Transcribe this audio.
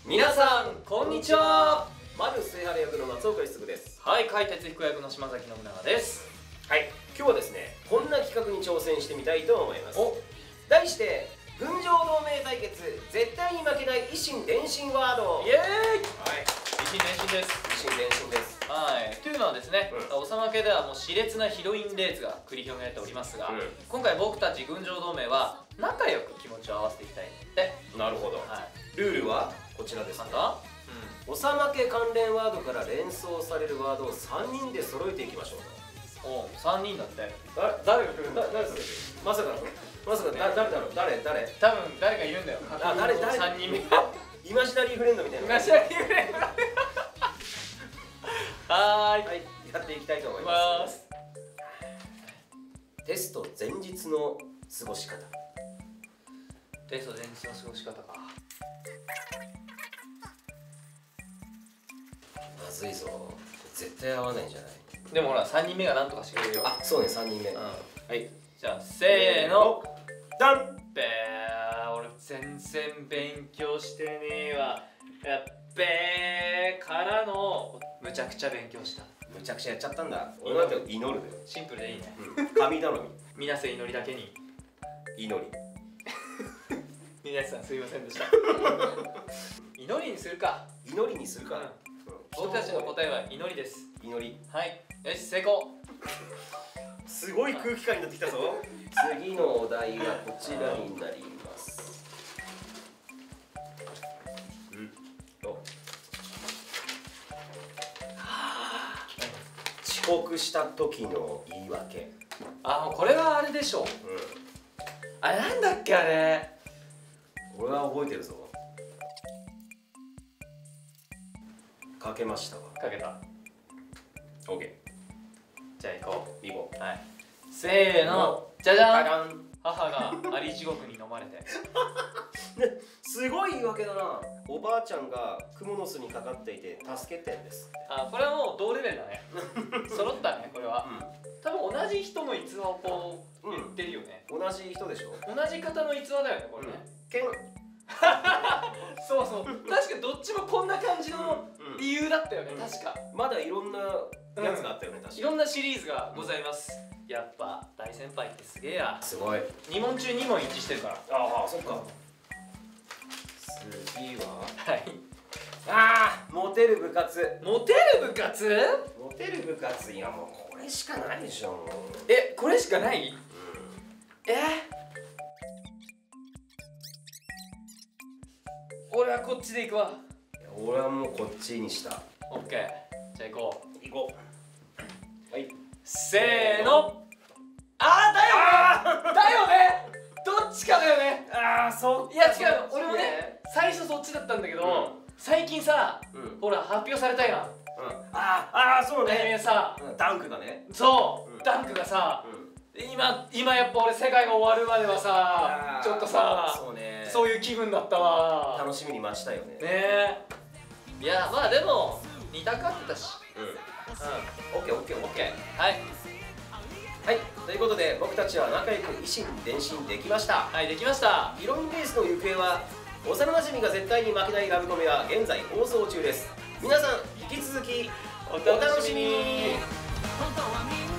皆さんこんにちは。 マル末原役の松岡一嗣です。 はい、海哲彦役の島崎信長です。 はい、今日はですね、こんな企画に挑戦してみたいと思います。題して群青同盟対決、絶対に負けない維新伝心ワード。 イエーイ。はい、維新伝心です。 維新伝心です。 はい、というのはですね、おさまけではもう熾烈なヒロインレースが繰り広げられておりますが、今回僕たち群青同盟は仲良く気持ちを合わせていきたいので。 なるほど、はい、ルールはこちらですね。おさまけ関連ワードから連想されるワードを3人で揃えていきましょうと。 おう、3人だって。 誰が来るんだ。誰それ。まさか誰だろう。誰多分誰がいるんだよ。 誰 3人目。 イマジナリーフレンドみたいな。 イマジナリーフレンド。はい、 やっていきたいと思います。テスト前日の過ごし方。 テスト前日の過ごし方か。 まずいぞ、絶対合わないんじゃない。 でもほら3人目がなんとかしてくれるよ。 あ、そうね、3人目。はい、 じゃあせーの、 ダン。 俺全然勉強してねえわ。やっべーからのむちゃくちゃ勉強した。 むちゃくちゃやっちゃったんだ。俺だって祈るだよ。 シンプルでいいね。 神頼み。 皆さん祈りだけに祈り。 皆さんすいませんでした。祈りにするか。 祈りにするか。 僕たちの答えは祈りです。 祈り。 はい、よし、成功。 すごい空気感になってきたぞ。次のお題がこちらになります。遅刻した時の言い訳。 あ、もうこれはあれでしょう。あれなんだっけあれ。 俺は覚えてるぞ。かけましたわ。 かけた。 オッケー。じゃあ行こう。 行こう。 はい。せーの。じゃじゃん。母があり地獄に飲まれて。 すごい言い訳だな。おばあちゃんがクモの巣にかかっていて助けてんです。 あ、これはもう同レベルだね。揃ったね、これは。多分同じ人の逸話をこう言ってるよね。 同じ人でしょ。 同じ方の逸話だよね、これね。そうそう、確かにどっちもこんな感じの理由だったよね、確か。 まだいろんなやつがあったよね、確かに。 いろんなシリーズがございます。やっぱ大先輩ってすげえや。 すごい。 2問中2問一致してるから。 ああ、そっか。次は。 はい。 ああ、モテる部活。 モテる部活？ モテる部活、いやもうこれしかないでしょ。 え、これしかない？俺はこっちで行くわ。 俺はもうこっちにした。 オッケー。じゃあ行こう。 行こう。はい。 せーの。あー、だよね。だよね。どっちかだよね。 ああ、そう。 いや違う。俺もね、最初そっちだったんだけど、最近さ、ほら発表されたやん。 ああ、そうね。 さ、 ダンクがね。 そう、ダンクがさ。今やっぱ俺世界が終わるまではさ、ちょっとさ、そういう気分だったわ。 楽しみに待ちたいよね。 ねえ。いや、まあでも似たかってたし。 オッケーオッケーオッケー。 はいはい、ということで僕たちは仲良く維新伝心できました。 はい、できました。 ヒロインレースの行方は幼なじみが絶対に負けないラブコメは現在放送中です。皆さん引き続きお楽しみに。